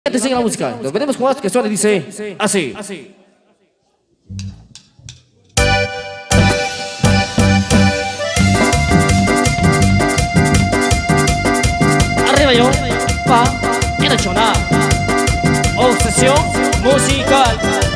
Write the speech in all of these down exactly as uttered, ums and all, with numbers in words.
Te sigue la música. Nos veremos con esto que suena y dice así. Arriba yo, pa, en el chona. Obsesión musical.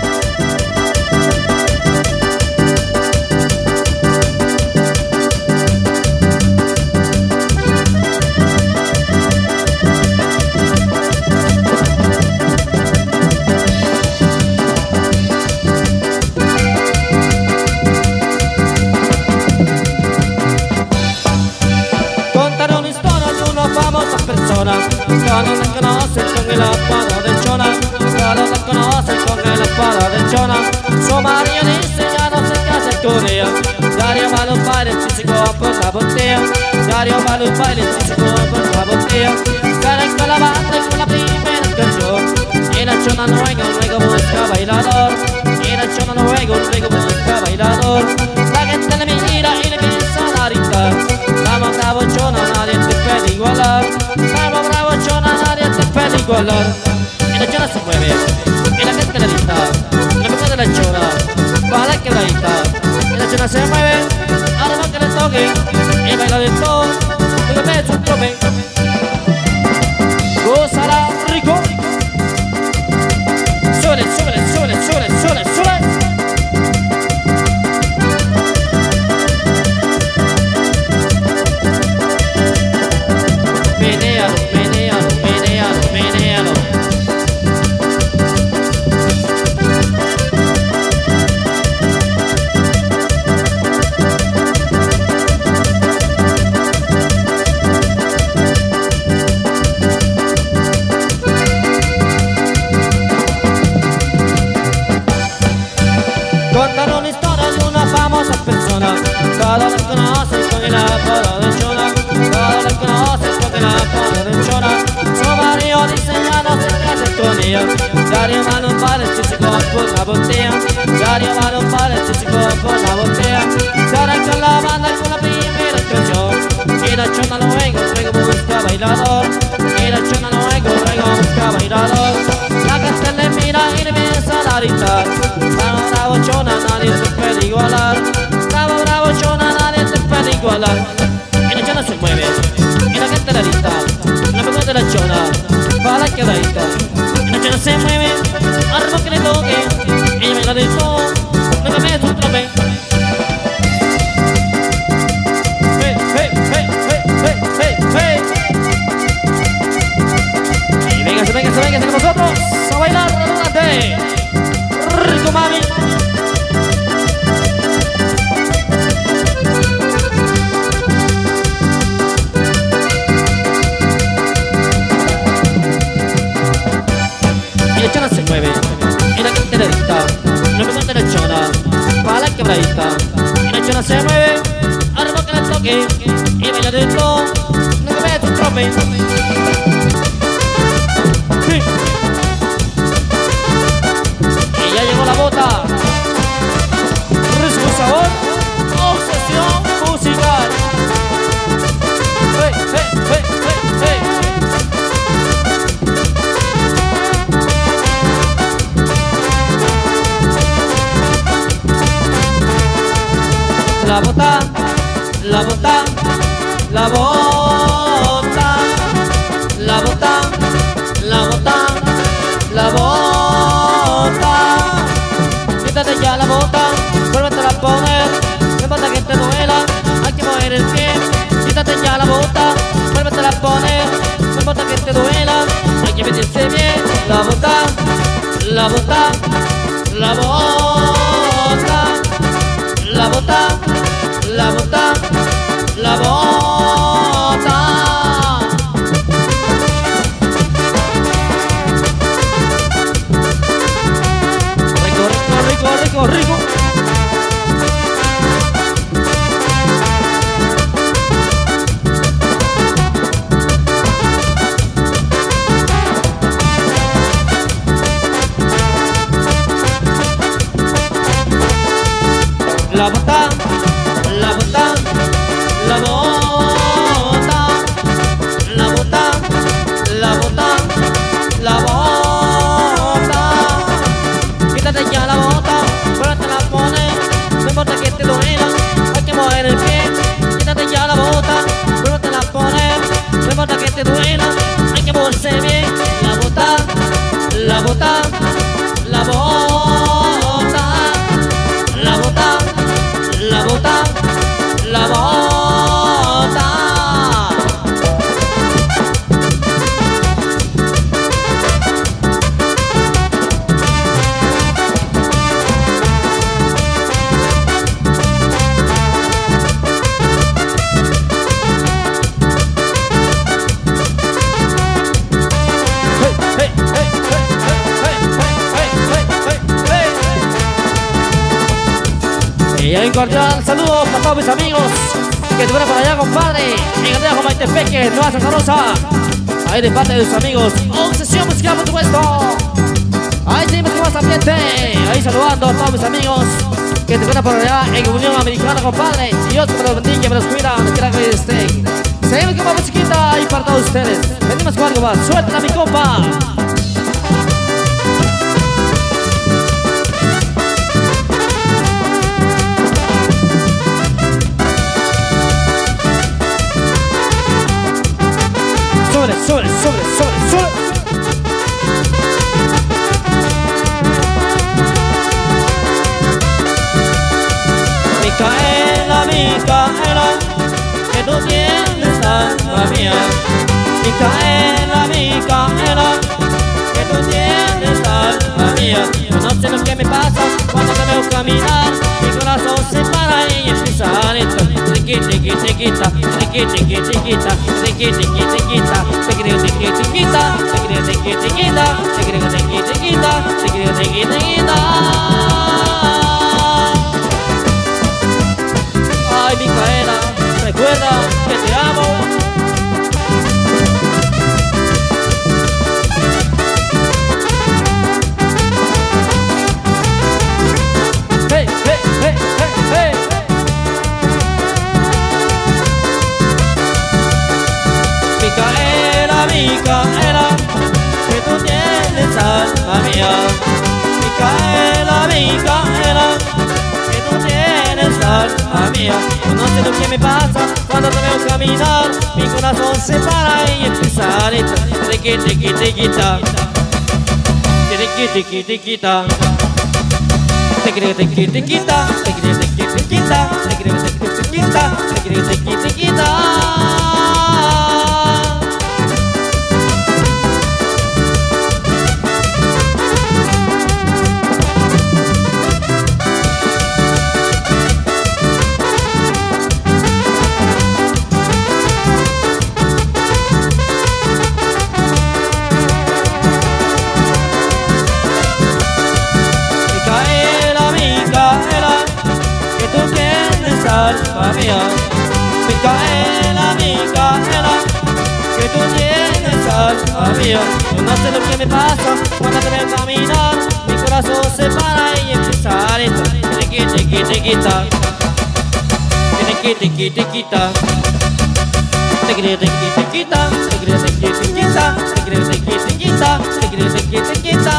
Todos la conocen con el apodo de Chona. Todos la conocen con el apodo de Chona. Su marido dice ya no se casa con ella. Dario va a los bailes y se compra la botella. Dario va a los bailes y se compra la botella. Salen con la banda y con la primera canción. Y la Chona luego, luego busca bailador. Y la Chona luego, luego busca bailador. La gente le mira y le empieza a gritar. Vamos bravo Chona, nadie te puede igualar. Vamos bravo Chona, nadie te puede igualar. Y la Chona se mueve, y la gente le grita. La mujer de la Chona, para la quebradita. Y la Chona se mueve, a lo que le toque. Y baila de todo, y le mete un trope. Gózala rico. Súbele, súbele, súbele, súbele, súbele, súbele. Contaron una historia de una famosa persona. Todos la conocen con el apodo de Chona. Todos la conocen con el apodo de Chona. Su marido dice ya no se case con ella. Dario va a los bares y se compra la botella. Dario va a los bares y se compra la botella. Salen con la banda y con la primera canción. Y la Chona luego, luego busca bailador. Y la Chona luego, luego busca bailador. La gente le mira y le empieza a gritar. Bravo, bravo Chona, nadie te puede igualar. Bravo, bravo Chona, nadie te puede igualar. Y la Chona se mueve, y la gente le grita. La mujer de la Chona, para la quebradita. Y la Chona se mueve, al que le toque. Y baila de todo, luego mete un trope. Hey, hey, hey, hey, hey, hey, hey. Y véngase, véngase, véngase con nosotros a bailar adelante. Rico mami. Y la Chona se mueve, y la gente le grita. Lo mejor de la Chona, para la quebradita. Y la Chona se mueve, al que le toque. Y baila de todo, no me metes un trope. Sí. Y ya llegó la bota. Rico sabor, obsesión musical. Hey, hey, hey, hey, hey. La bota, la bota, la bota, la bota, la bota, la bota. Quítate ya la bota, vuélvetela a poner. No importa que te duela, hay que mover el pie. Quítate ya la bota, vuélvetela a poner. No importa que te duela, hay que meterse bien. La bota, la bota, la bota, la bota, la bota, la bota. Rico, rico, rico, rico, rico. Y hay un cordial saludo para todos mis amigos que fueron por allá, compadre. En el dejo Maitepeque, Nueva Santa Rosa. Ahí de parte de sus amigos. Obsesión musical, por supuesto. Ahí seguimos con más ambiente. Ahí saludando a todos mis amigos que te encuentran por allá en Unión Americana, compadre. Y Dios me los bendiga, me los cuida, donde quiera que estén. Seguimos con más musiquita ahí para todos ustedes. Venimos con algo más. Suéltala, mi compa. Sobre, sobre, sobre, sobre, sobre. Micaela, Micaela, que tú tienes alma mía. Micaela, Micaela, que tú tienes alma mía. Yo no sé lo que me pasa cuando te veo caminar. Mi corazón se para y empieza a aletar. Tiqui, tiqui, tiquita, tiqui, tiqui, tiquita, tiqui, tiqui, tiquita, tiqui, tiqui, tiquita, tiqui, tiqui, tiquita, tiqui, tiqui, tiquita, tiqui, tiqui, tiquita. Ay, Micaela, recuerda que te amo. Hey, hey, hey, hey, hey. Micaela, Micaela, que tú tienes alma mía. Micaela, Micaela, que tú tienes alma mía. Yo no sé lo que me pasa cuando te veo caminar. Mi corazón se para y empieza a aletar. Tiqui, tiqui, tiquita, tiqui, tiqui, tiquita, tiqui, tiqui, tiquita, tiqui, tiqui, tiquita, tiqui, tiqui, tiquita, tiqui, tiqui, tiquita. Alma mía, Micaela, Micaela, que tú tienes alma mía. Yo no sé lo que me pasa cuando te veo caminar. Mi corazón se para y empieza a aletar. Tiqui, tiqui, tiquita, tiqui, tiqui, tiquita, tiqui, tiqui, tiquita, tiqui, tiqui, tiquita, tiqui, tiqui, tiquita, tiqui, tiqui, tiquita.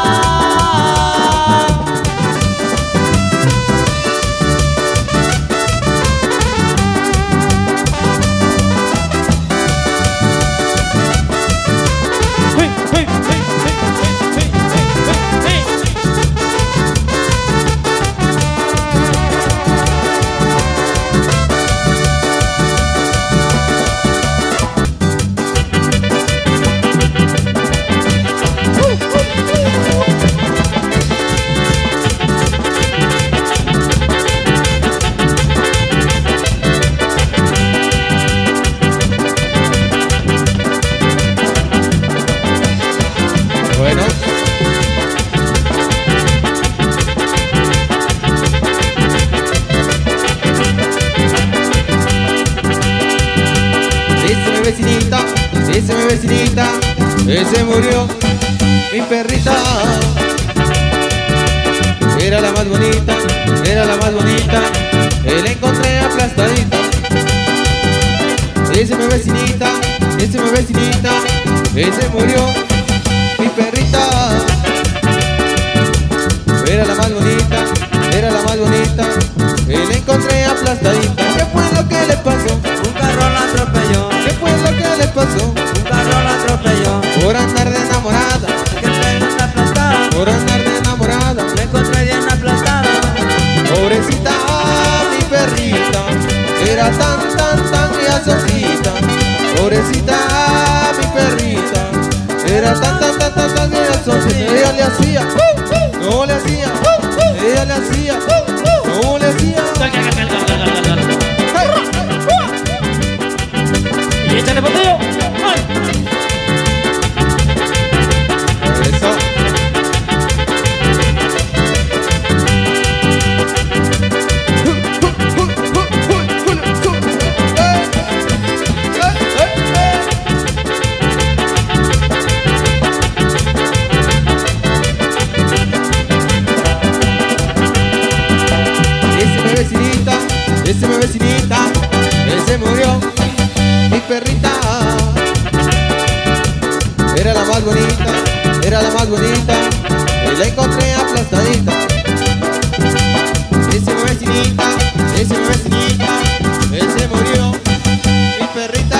Vecinita, dice mi vecinita, que se murió mi perrita. Era la más bonita, era la más bonita, que la encontré aplastadita. Dice mi vecinita, dice mi vecinita, que se murió mi perrita. Era la más bonita, era la más bonita, que la encontré aplastadita. ¿Qué fue lo que le pasó? Un carro la atropelló. ¿Qué fue lo que le pasó? Un carro la atropelló. Por andar de enamorada, Que trae una aplastada. por andar de enamorada. Me encontré bien aplastada. Pobrecita mi perrita, era tan, tan, tan graciosita. Pobrecita mi perrita, era tan, tan, tan, tan, tan graciosita. Ella le hacía, no le hacía, ella le hacía, no le hacía. Y échale boteo. Eso. era la más bonita y la encontré aplastadita. Ese mi vecinita, ese mi vecinita, él se murió, mi perrita.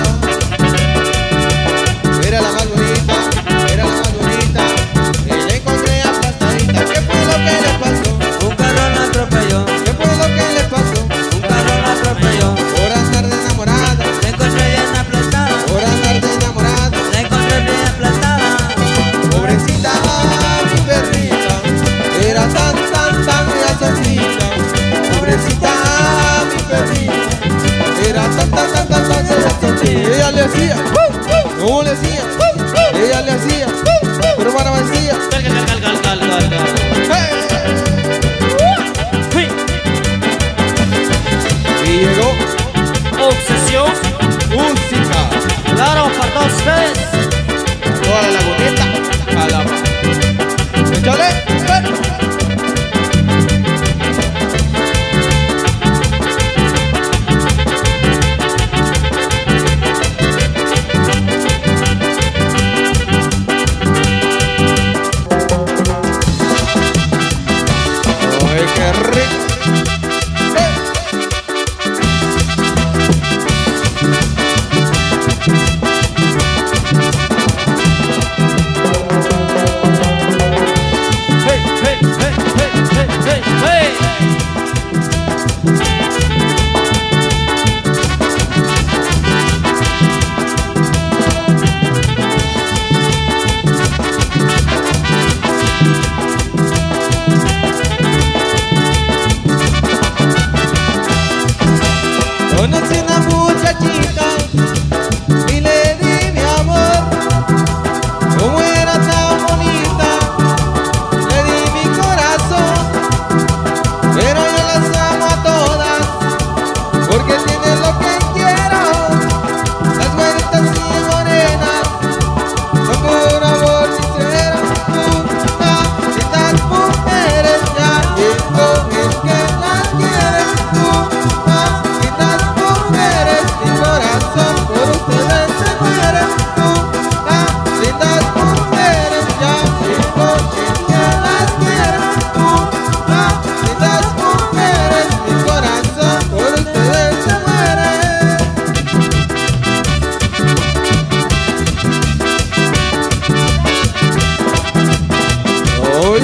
Era la más bonita, era la más bonita y la encontré aplastadita. ¿Qué fue lo que le pasó? Un carro la atropelló. ¿Qué fue lo que le pasó? Un carro la atropelló. Por andar de enamorada, La encontré bien aplastada. por andar de enamorada. La encontré bien aplastada. Pobrecita mi perrita, era tan, tan, tan graciosita. Pobrecita mi perrita, era tan, tan, tan, tan, tan graciosita. Ella le hacía, ¿cómo le hacía? Ella le hacía, pero para decía. Gal, gal, gal, gal, gal, gal, gal. ¡Hey! Y llegó Obsesión. música. Claro, para todos ustedes. Toda la laguneta, calama. Échale, ven. Ay, qué rico. ¡Eh! Hey, hey, hey, hey, hey, hey, hey. Conocí una muchachita y le di mi amor. Como era tan bonita, le di mi corazón. Pero yo las amo a todas porque tienen lo que quiero. Las güeritas y morenas son puro amor sincero. Tú, estas mujeres ya llegó el que las quiere. Tú, estas mujeres, mi corazón por ustedes se muere. Tú, lindas mujeres, ya llegó el que las quiere. Tú, lindas mujeres, mi corazón por ustedes se muere. Hoy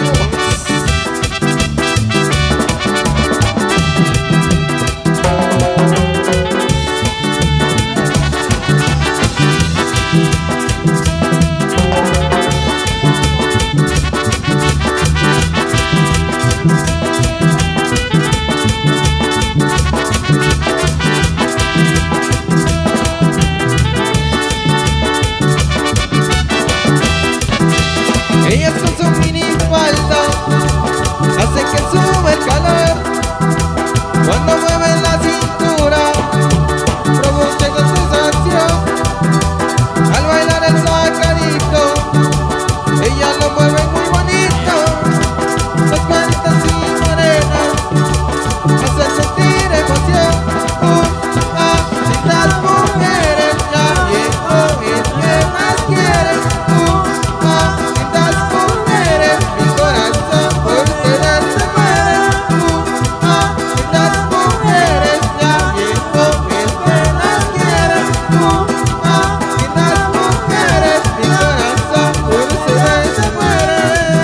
ellas con su minifalda hacen que sube el calor. Cuando mueven la cintura provoca esa sensación. Al bailar el sacarito ellas lo mueven muy bonito. Las cuantas y morenas hacen sentir emoción. Uh, ah, lindas mujeres, ya llegó el que más quiere. Uh, ah, lindas mujeres, mi corazón por ustedes se muere. Uh, ah, lindas mujeres, ya llegó el que las quiere. Uh, ah, lindas mujeres, mi corazón por ustedes se muere.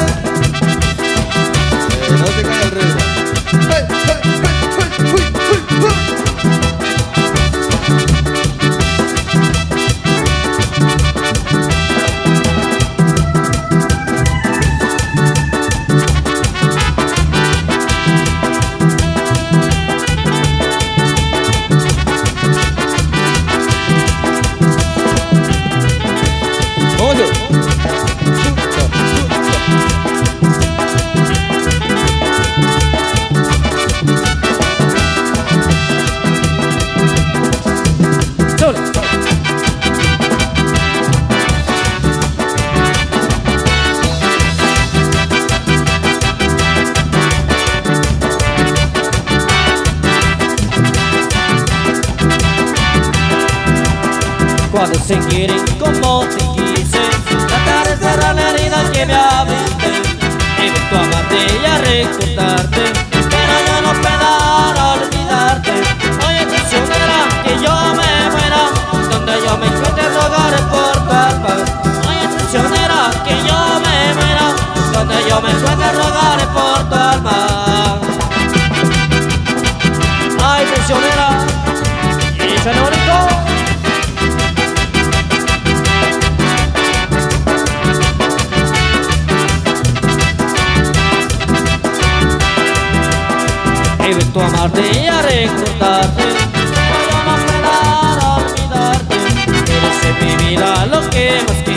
Eh, no te cae el ritmo. ¡Hey, hey, hey, hey, uy, uy, uy! Vamos a Solo. Cuando se quieren como te quise, tratar de cerrar la herida que me abriste. He visto amarte y a recordarte, pero yo no puedo olvidarte. Oye, traicionera, que yo me muera, donde yo me encuentre rogaré por tu alma. Oye, traicionera, que yo me muera, donde yo me encuentre rogaré por tu alma. Ay, traicionera, y suena bonito. He visto amarte y a recordarte, pero no puedo olvidarte. Eres en mi vida lo que más quiero.